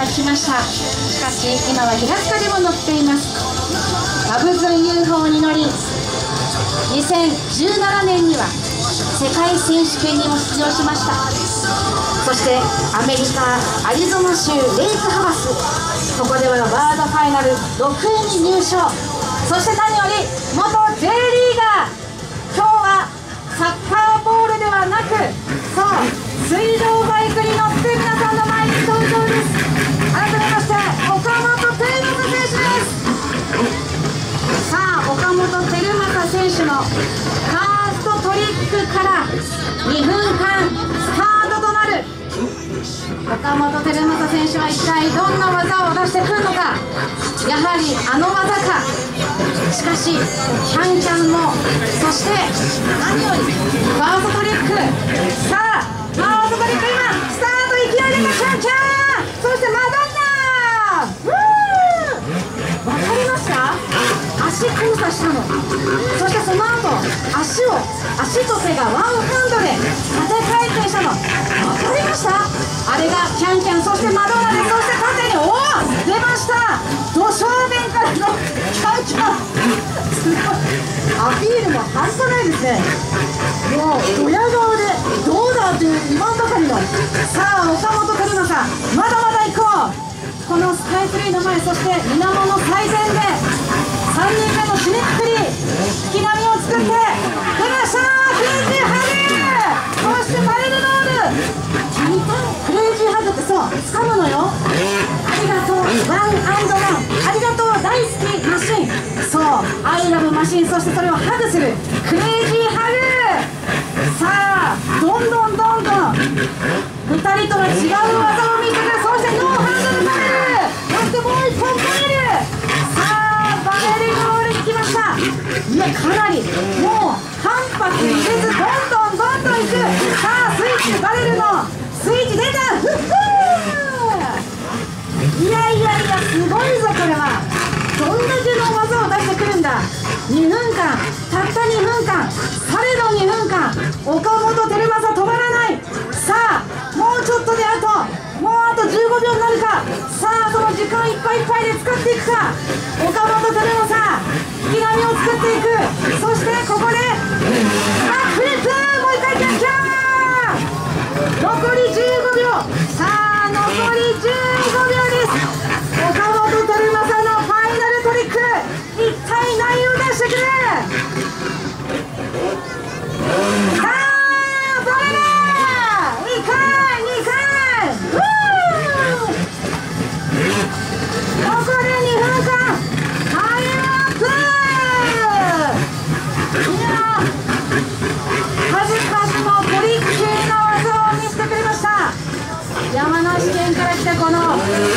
来ました。しかし今は平塚でも乗っています。アブズン UFO に乗り、2017年には世界選手権にも出場しました。そしてアメリカアリゾナ州レイクハバス、ここではワールドファイナル6位に入賞。そして何より元 J リーガー、今日はサッカーボールではなく、そう水上バイクに乗って皆さんの前に登場です。改めまして岡本輝正選手です。さあ岡本輝正選手のファーストトリックから2分間スタートとなる。岡本輝正選手は一体どんな技を出してくるのか。やはりあの技か。しかしキャンキャンも、そして何よりファーストトリック。さあファーストトリック、今スタート、勢いでキャンキャン、そしてマドンナ。わかりました？足交差したの。そしてその後足と手がワンハンドで縦回転したの。わかりました？あれがキャンキャン、そしてマドンナで、そして縦に出ました。ど正面からのキャンキャン、すごいアピールも半端ないですね。もうドヤ顔でどうだという言わんばかりの。さあ岡本輝正、まだまだ行こう。このスカイツリーの前、そして水面の最前で3人目の締めくくり、引き波を作って出ました。クレイジーハグ、そしてバレルロール。クレイジーハグってそう掴むのよ。ありがとうワン&ワン、ありがとう大好きマシン、そうアイラブマシン、そしてそれをハグするクレイジーハグ。さあどんどん2人とは違う技を見せてくる。そしてノーハンドルバレル、そしてもう1本バレル。さあバレルロールに来ました。いやかなりもう間髪入れずどんどんいく。さあスイッチ、バレルのスイッチ出た。ふっふー、いやすごいぞこれは。どんだけの技を出してくるんだ。2分間、たった2分間、されど2分間、岡本輝正止まらない。さあもうちょっとであと15秒になるか。さあその時間いっぱいで使っていくか。岡本輝正引き波を作っていく。そしてここでバックフリップ、もう一回キャンキャン。残り15秒。さあ残り15秒です。岡本輝正のファイナルトリック、一体何を出してくる。さあバレル2回残り2分間、タイムアップ。いや数々のトリッキーな技を見せてくれました。山梨県から来たこの